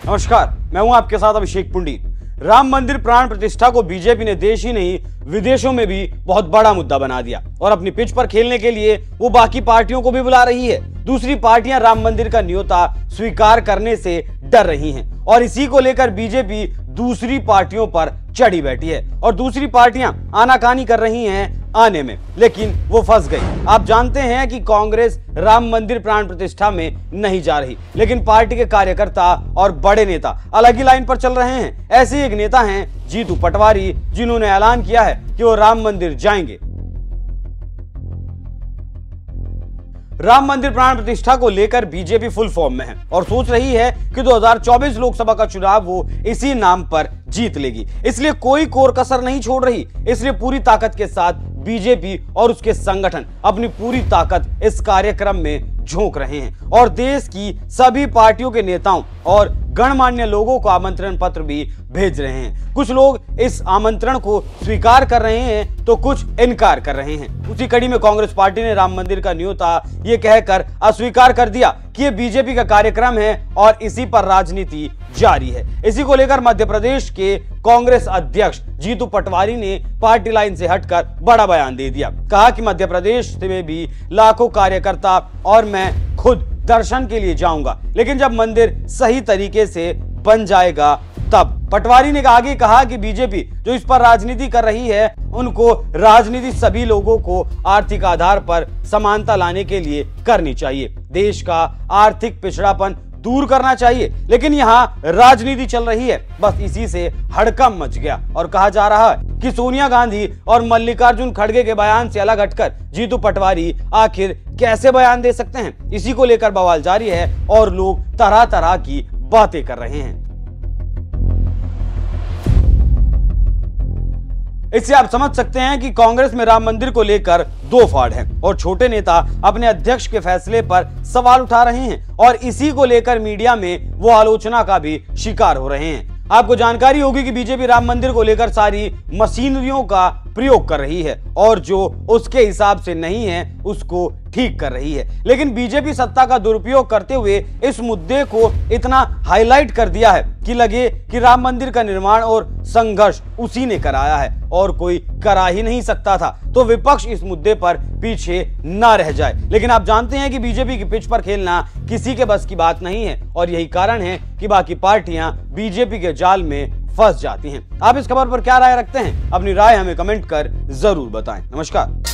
नमस्कार, मैं हूं आपके साथ अभिषेक पुंडित। राम मंदिर प्राण प्रतिष्ठा को बीजेपी ने देश ही नहीं विदेशों में भी बहुत बड़ा मुद्दा बना दिया और अपनी पिच पर खेलने के लिए वो बाकी पार्टियों को भी बुला रही है। दूसरी पार्टियां राम मंदिर का न्योता स्वीकार करने से डर रही हैं और इसी को लेकर बीजेपी दूसरी पार्टियों पर चढ़ी बैठी है और दूसरी पार्टियां आनाकानी कर रही हैं आने में, लेकिन वो फंस गई। आप जानते हैं कि कांग्रेस राम मंदिर प्राण प्रतिष्ठा में नहीं जा रही, लेकिन पार्टी के कार्यकर्ता और बड़े नेता अलग ही लाइन पर चल रहे हैं। ऐसे ही एक नेता हैं जीतू पटवारी, जिन्होंने ऐलान किया है कि वो राम मंदिर जाएंगे। राम मंदिर प्राण प्रतिष्ठा को लेकर बीजेपी फुल फॉर्म में है और सोच रही है कि 2024 लोकसभा का चुनाव वो इसी नाम पर जीत लेगी, इसलिए कोई कोर कसर नहीं छोड़ रही। इसलिए पूरी ताकत के साथ बीजेपी और उसके संगठन अपनी पूरी ताकत इस कार्यक्रम में झोंक रहे हैं और देश की सभी पार्टियों के नेताओं और गणमान्य लोगों को आमंत्रण पत्र भी भेज रहे हैं। कुछ लोग इस आमंत्रण को स्वीकार कर रहे हैं तो कुछ इनकार कर रहे हैं। उसी कड़ी में कांग्रेस पार्टी ने राम मंदिर का न्योता ये कहकर अस्वीकार कर दिया कि ये बीजेपी का कार्यक्रम है और इसी पर राजनीति जारी है। इसी को लेकर मध्य प्रदेश के कांग्रेस अध्यक्ष जीतू पटवारी ने पार्टी लाइन से हटकर बड़ा बयान दे दिया। कहा कि मध्य प्रदेश में भी लाखों कार्यकर्ता और मैं खुद दर्शन के लिए जाऊंगा, लेकिन जब मंदिर सही तरीके से बन जाएगा तब। पटवारी ने आगे कहा कि बीजेपी जो इस पर राजनीति कर रही है, उनको राजनीति सभी लोगों को आर्थिक आधार पर समानता लाने के लिए करनी चाहिए। देश का आर्थिक पिछड़ापन दूर करना चाहिए, लेकिन यहाँ राजनीति चल रही है। बस इसी से हड़कंप मच गया और कहा जा रहा है कि सोनिया गांधी और मल्लिकार्जुन खड़गे के बयान से अलग हटकर जीतू पटवारी आखिर कैसे बयान दे सकते हैं। इसी को लेकर बवाल जारी है और लोग तरह तरह की बातें कर रहे हैं। इससे आप समझ सकते हैं कि कांग्रेस में राम मंदिर को लेकर दो फाड़ हैं और छोटे नेता अपने अध्यक्ष के फैसले पर सवाल उठा रहे हैं और इसी को लेकर मीडिया में वो आलोचना का भी शिकार हो रहे हैं। आपको जानकारी होगी कि बीजेपी राम मंदिर को लेकर सारी मशीनरियों का प्रयोग कर रही है और जो उसके हिसाब से नहीं है उसको ठीक कर रही है, लेकिन बीजेपी सत्ता का दुरुपयोग करते हुए इस मुद्दे को इतना हाईलाइट कर दिया है कि लगे कि राम मंदिर का निर्माण और संघर्ष उसी ने कराया है और कोई करा ही नहीं सकता था, तो विपक्ष इस मुद्दे पर पीछे ना रह जाए। लेकिन आप जानते हैं कि बीजेपी की पिच पर खेलना किसी के बस की बात नहीं है और यही कारण है कि बाकी पार्टियां बीजेपी के जाल में फंस जाती हैं। आप इस खबर पर क्या राय रखते हैं? अपनी राय हमें कमेंट कर जरूर बताएं। नमस्कार।